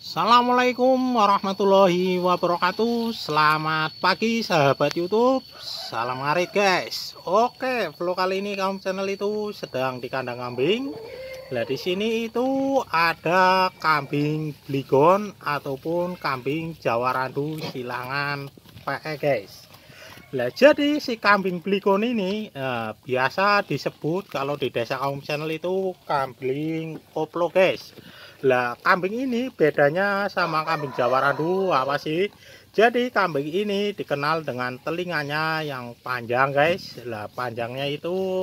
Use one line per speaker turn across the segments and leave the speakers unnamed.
Assalamualaikum warahmatullahi wabarakatuh. Selamat pagi sahabat YouTube. Salam ngarit guys. Oke, vlog kali ini kaum channel itu sedang di kandang kambing. Nah, di sini itu ada kambing bligon ataupun kambing Jawa Randu silangan PE guys. Nah, jadi si kambing bligon ini biasa disebut kalau di desa kaum channel itu kambing koplo guys. Lah, kambing ini bedanya sama kambing Jawa Randu apa sih? Jadi kambing ini dikenal dengan telinganya yang panjang guys. Lah, panjangnya itu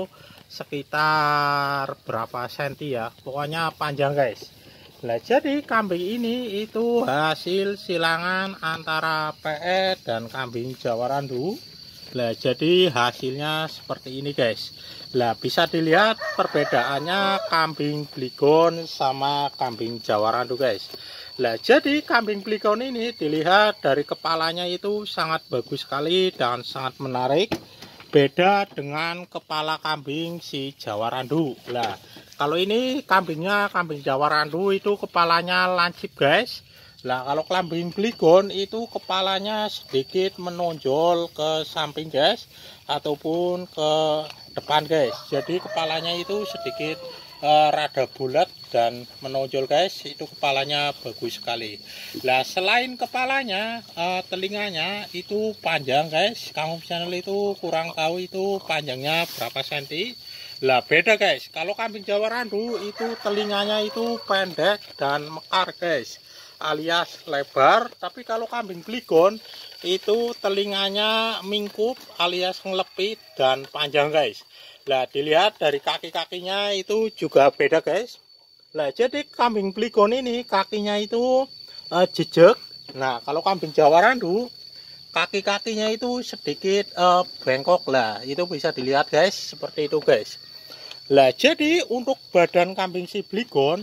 sekitar berapa senti ya? Pokoknya panjang guys. Lah, jadi kambing ini itu hasil silangan antara PE dan kambing Jawa Randu. Lah, jadi hasilnya seperti ini guys. Lah, bisa dilihat perbedaannya kambing bligon sama kambing Jawa Randu guys. Lah, jadi kambing bligon ini dilihat dari kepalanya itu sangat bagus sekali dan sangat menarik. Beda dengan kepala kambing si Jawa Randu. Lah, kalau ini kambingnya kambing Jawa Randu itu kepalanya lancip guys. Lah, kalau kambing bligon itu kepalanya sedikit menonjol ke samping guys ataupun ke depan guys. Jadi kepalanya itu sedikit rada bulat dan menonjol guys. Itu kepalanya bagus sekali. Lah, selain kepalanya, telinganya itu panjang guys. Kamu channel itu kurang tahu itu panjangnya berapa senti. Lah, beda guys. Kalau kambing Jawa Randu itu telinganya itu pendek dan mekar guys, alias lebar. Tapi kalau kambing bligon itu telinganya mingkup alias ngelepit dan panjang guys. Nah, dilihat dari kaki-kakinya itu juga beda guys. Nah, jadi kambing bligon ini kakinya itu jejek. Nah, kalau kambing Jawa Randu kaki-kakinya itu sedikit bengkok. Lah, itu bisa dilihat guys, seperti itu guys. Lah, jadi untuk badan kambing si bligon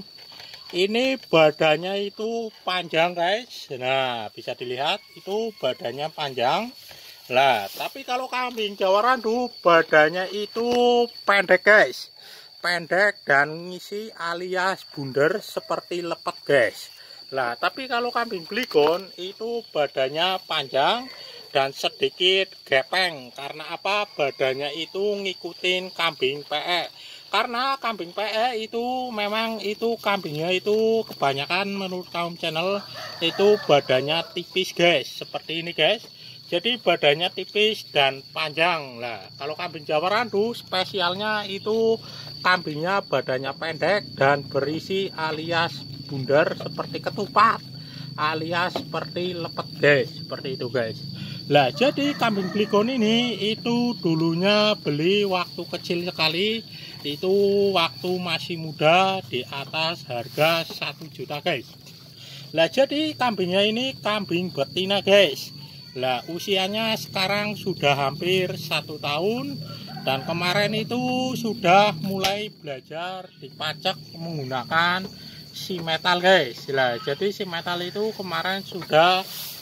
ini badannya itu panjang guys. Nah, bisa dilihat itu badannya panjang. Lah, tapi kalau kambing Jawa Randu badannya itu pendek guys. Pendek dan ngisi alias bundar seperti lepet guys. Lah, tapi kalau kambing bligon itu badannya panjang dan sedikit gepeng. Karena apa? Badannya itu ngikutin kambing PE. Karena kambing PE itu memang itu kambingnya itu kebanyakan menurut kaum channel itu badannya tipis guys, seperti ini guys. Jadi badannya tipis dan panjang. Lah, kalau kambing Jawa Randu spesialnya itu kambingnya badannya pendek dan berisi alias bundar seperti ketupat, alias seperti lepet guys, seperti itu guys. Lah, jadi kambing bligon ini itu dulunya beli waktu kecil sekali, itu waktu masih muda di atas harga 1 juta guys. Lah, jadi kambingnya ini kambing betina guys. Lah, usianya sekarang sudah hampir 1 tahun dan kemarin itu sudah mulai belajar dipacak menggunakan si metal guys. Lah, jadi si metal itu kemarin sudah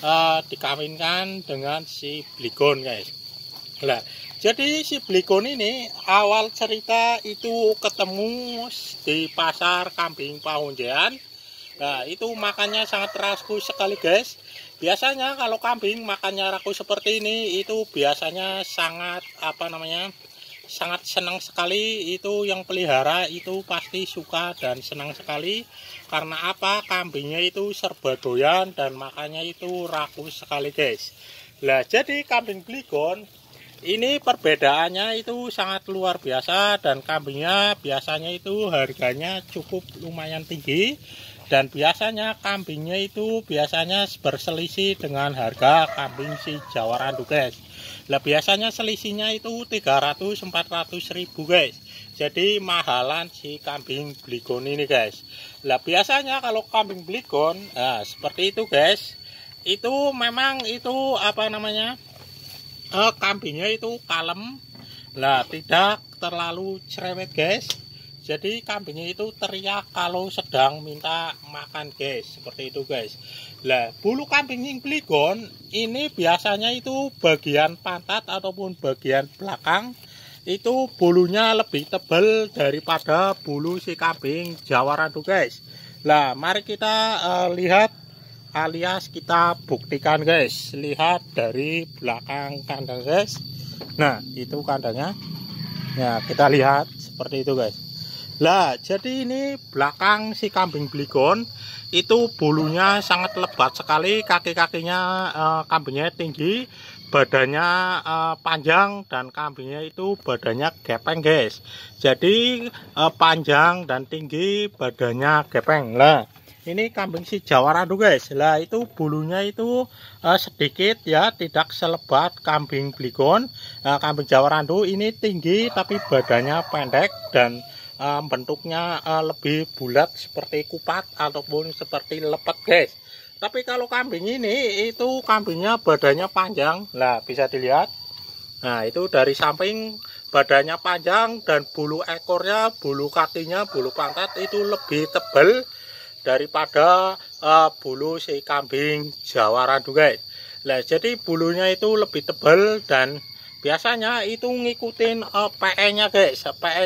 dikawinkan dengan si bligon guys. Lah, jadi si bligon ini awal cerita itu ketemu di pasar kambing Pahonjean. Nah, itu makannya sangat rakus sekali guys. Biasanya kalau kambing makannya rakus seperti ini itu biasanya sangat sangat senang sekali. Itu yang pelihara itu pasti suka dan senang sekali. Karena apa? Kambingnya itu serba doyan dan makannya itu rakus sekali guys. Nah, jadi kambing bligon ini perbedaannya itu sangat luar biasa dan kambingnya biasanya itu harganya cukup lumayan tinggi. Dan biasanya kambingnya itu biasanya berselisih dengan harga kambing si Jawa Randu guys. Lah, biasanya selisihnya itu 300-400 ribu guys. Jadi mahalan si kambing bligon ini guys. Lah, biasanya kalau kambing bligon seperti itu guys. Itu memang itu kambingnya itu kalem. Lah, tidak terlalu cerewet guys. Jadi kambingnya itu teriak kalau sedang minta makan guys, seperti itu guys. Lah, bulu kambing yang bligon ini biasanya itu bagian pantat ataupun bagian belakang itu bulunya lebih tebal daripada bulu si kambing Jawa Randu guys. Lah, mari kita lihat alias kita buktikan guys. Lihat dari belakang kandang guys. Nah itu kandangnya. Ya kita lihat seperti itu guys. Lah jadi ini belakang si kambing Bligon itu bulunya sangat lebat sekali. Kaki-kakinya kambingnya tinggi, badannya panjang, dan kambingnya itu badannya gepeng guys. Jadi panjang dan tinggi, badannya gepeng. Lah ini kambing si Jawa Randu guys. Lah itu bulunya itu sedikit ya, tidak selebat kambing Bligon. Kambing Jawa Randu ini tinggi tapi badannya pendek dan bentuknya lebih bulat seperti kupat ataupun seperti lepet guys. Tapi kalau kambing ini itu kambingnya badannya panjang. Nah bisa dilihat. Nah itu dari samping badannya panjang dan bulu ekornya, bulu kakinya, bulu pantat itu lebih tebal daripada bulu si kambing Jawa Randu guys. Nah jadi bulunya itu lebih tebal dan biasanya itu ngikutin PE-nya guys.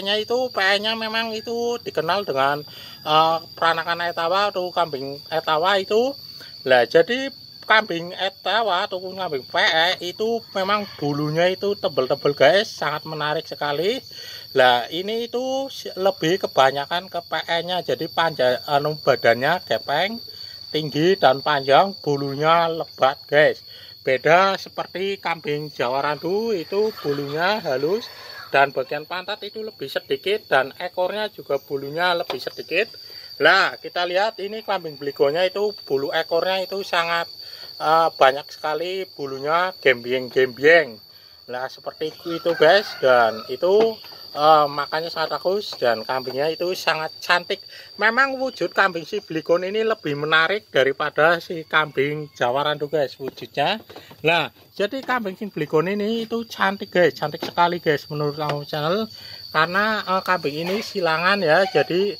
PE-nya memang itu dikenal dengan peranakan etawa atau kambing etawa itu. Nah jadi kambing etawa atau kambing PE itu memang bulunya itu tebal-tebal guys, sangat menarik sekali. Nah ini itu lebih kebanyakan ke PE-nya, jadi panjang badannya gepeng, tinggi dan panjang, bulunya lebat guys. Beda seperti kambing Jawa Randu itu bulunya halus dan bagian pantat itu lebih sedikit dan ekornya juga bulunya lebih sedikit. Nah kita lihat ini kambing Bligonnya itu bulu ekornya itu sangat banyak sekali, bulunya gembieng-gembieng. Nah seperti itu guys, dan itu makanya sangat bagus dan kambingnya itu sangat cantik. Memang wujud kambing si Bligon ini lebih menarik daripada si kambing Jawa Randu guys wujudnya. Nah jadi kambing si Bligon ini itu cantik guys, cantik sekali guys menurut kamu channel, karena kambing ini silangan ya. Jadi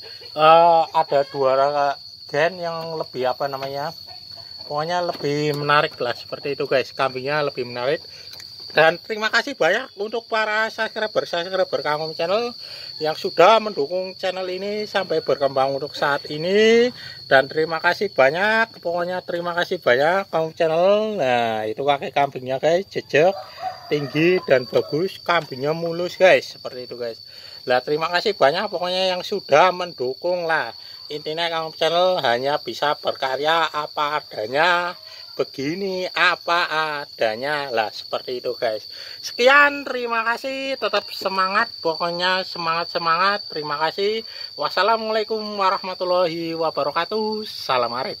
ada dua gen yang lebih apa namanya, pokoknya lebih menarik lah seperti itu guys, kambingnya lebih menarik. Dan terima kasih banyak untuk para subscriber Kangkong channel yang sudah mendukung channel ini sampai berkembang untuk saat ini. Dan terima kasih banyak, pokoknya terima kasih banyak Kangkong channel. Nah itu kaki kambingnya guys, jejak, tinggi dan bagus, kambingnya mulus guys, seperti itu guys. Nah terima kasih banyak pokoknya yang sudah mendukung lah. Intinya Kangkong channel hanya bisa berkarya apa adanya, begini apa adanya lah, seperti itu guys. Sekian, terima kasih, tetap semangat, pokoknya semangat. Terima kasih. Wassalamualaikum warahmatullahi wabarakatuh. Salam arif.